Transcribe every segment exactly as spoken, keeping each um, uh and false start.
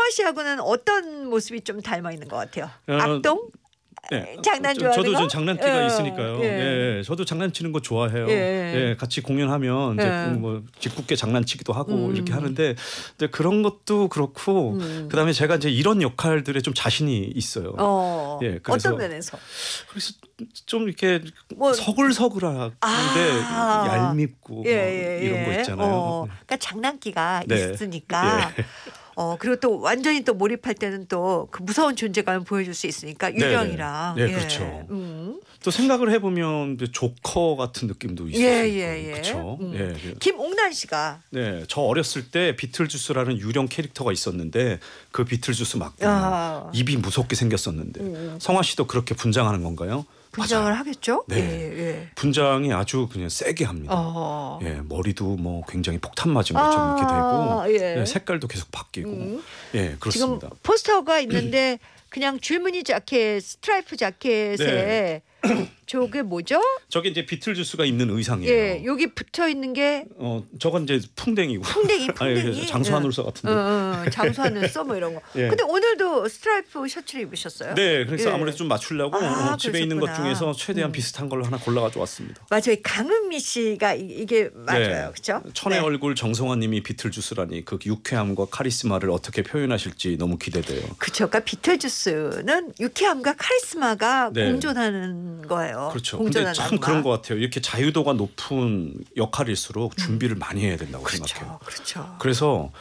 성화 씨하고는 어떤 모습이 좀 닮아 있는 것 같아요? 어, 악동? 네. 장난 저, 좋아하는 저도 거? 좀 장난기가 예. 있으니까요. 예. 예. 저도 장난치는 거 좋아해요. 예. 예. 같이 공연하면 이제 예. 뭐 짓궂게 장난치기도 하고 음. 이렇게 하는데 근데 그런 것도 그렇고 음. 그다음에 제가 이제 이런 역할들에 좀 자신이 있어요. 어. 예. 그래서 어떤 면에서? 그래서 좀 이렇게 뭐 서글서글한데 아. 얄밉고 예, 뭐 예, 이런 거 예. 있잖아요. 어. 그러니까 장난기가 네. 있으니까. 예. 어 그리고 또 완전히 또 몰입할 때는 또 그 무서운 존재감을 보여줄 수 있으니까 유령이랑. 네, 네. 네, 예. 그렇죠. 음. 또 생각을 해보면 조커 같은 느낌도 있을 예, 수 있고, 예, 예. 그렇죠. 음. 예. 김옥란 씨가. 네, 저 어렸을 때 비틀주스라는 유령 캐릭터가 있었는데 그 비틀주스 맞고 아. 입이 무섭게 생겼었는데 음. 성화 씨도 그렇게 분장하는 건가요? 분장을 맞아요. 하겠죠? 네. 예, 예. 분장이 아주 그냥 세게 합니다. 어. 예, 머리도 뭐 굉장히 폭탄 맞은 것처럼 아, 이렇게 되고 예. 예, 색깔도 계속 바뀌고 음. 예, 그렇습니다. 지금 포스터가 있는데 그냥 줄무늬 자켓, 스트라이프 자켓에 네. 저게 뭐죠? 저게 이제 비틀주스가 입는 의상이에요. 예, 여기 붙어 있는 게 어, 저건 이제 풍뎅이고. 풍뎅이, 풍뎅이. 아, 예, 장수하늘서 같은데. 어, 어, 장수하늘서 뭐 이런 거. 예. 근데 오늘도 스트라이프 셔츠를 입으셨어요? 네, 그래서 예. 아무래도 좀 맞추려고 아, 어, 집에 있는 것 그러셨구나. 중에서 최대한 음. 비슷한 걸로 하나 골라가지고 왔습니다. 맞아요. 강은미 씨가 이, 이게 맞아요, 네. 그렇죠? 천의 네. 얼굴 정성환님이 비틀주스라니 그 유쾌함과 카리스마를 어떻게 표현하실지 너무 기대돼요. 그렇죠. 그러니까 비틀주스는 유쾌함과 카리스마가 네. 공존하는 거예요. 그렇죠. 근데 공존하는 참 악마. 그런 것 같아요. 이렇게 자유도가 높은 역할일수록 준비를 많이 해야 된다고 그렇죠, 생각해요. 그렇죠. 그래서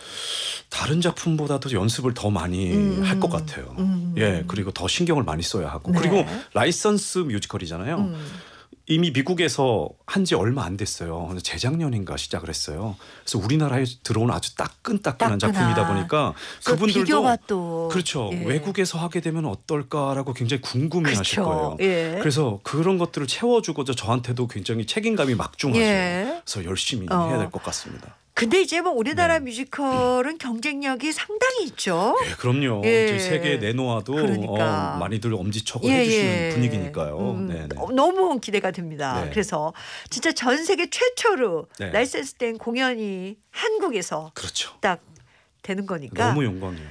다른 작품보다도 연습을 더 많이 음, 할 것 같아요. 음. 예, 그리고 더 신경을 많이 써야 하고 네. 그리고 라이선스 뮤지컬이잖아요. 음. 이미 미국에서 한 지 얼마 안 됐어요. 재작년인가 시작을 했어요. 그래서 우리나라에 들어온 아주 따끈따끈한 따끈한. 작품이다 보니까 또 그분들도 비교가 또 그렇죠. 예. 외국에서 하게 되면 어떨까라고 굉장히 궁금해하실 그렇죠. 거예요. 예. 그래서 그런 것들을 채워주고자 저한테도 굉장히 책임감이 막중하죠. 예. 그래서 열심히 어. 해야 될 것 같습니다. 근데 이제 뭐 우리나라 네. 뮤지컬은 경쟁력이 상당히 있죠. 네, 그럼요. 예. 이제 세계에 내놓아도 그러니까. 어, 많이들 엄지척을 예, 해주시는 예. 분위기니까요. 음, 네, 네. 어, 너무 기대가 됩니다. 네. 그래서 진짜 전 세계 최초로 네. 라이센스된 공연이 한국에서 그렇죠. 딱 되는 거니까 너무 영광이에요.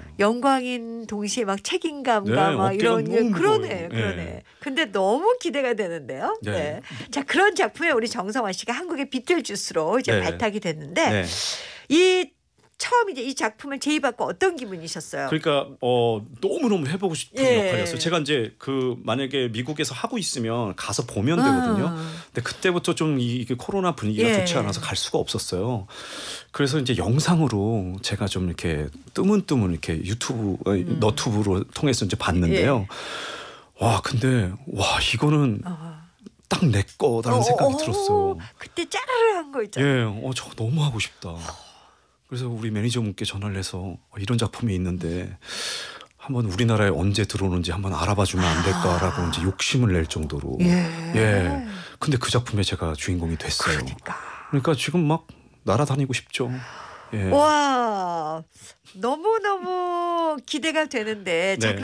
영광인 동시에 막 책임감과 네, 막 어깨가 이런 너무 그러네, 무거워요. 그러네. 네. 근데 너무 기대가 되는데요. 네. 네. 자 그런 작품에 우리 정성환 씨가 한국의 비틀주스로 이제 네. 발탁이 됐는데 네. 이 처음 이제 이 작품을 제의받고 어떤 기분이셨어요? 그러니까 어 너무 너무 해보고 싶은 예. 역할이었어요. 제가 이제 그 만약에 미국에서 하고 있으면 가서 보면 아. 되거든요. 근데 그때부터 좀 이게 코로나 분위기가 예. 좋지 않아서 갈 수가 없었어요. 그래서 이제 영상으로 제가 좀 이렇게 뜨문뜨문 이렇게 유튜브 음. 너튜브로 통해서 이제 봤는데요. 예. 와 근데 와 이거는 어. 딱 내 거라는 어, 생각이 어, 들었어요. 그때 짜르르 한 거 있잖아요. 예, 어, 저거 너무 하고 싶다. 그래서 우리 매니저분께 전화를 해서 어, 이런 작품이 있는데 한번 우리나라에 언제 들어오는지 한번 알아봐 주면 안 될까라고 아. 이제 욕심을 낼 정도로. 예. 예. 근데 그 작품에 제가 주인공이 됐어요. 그러니까. 그러니까 지금 막 날아다니고 싶죠. 예. 와 너무 너무 기대가 되는데. 네. 자,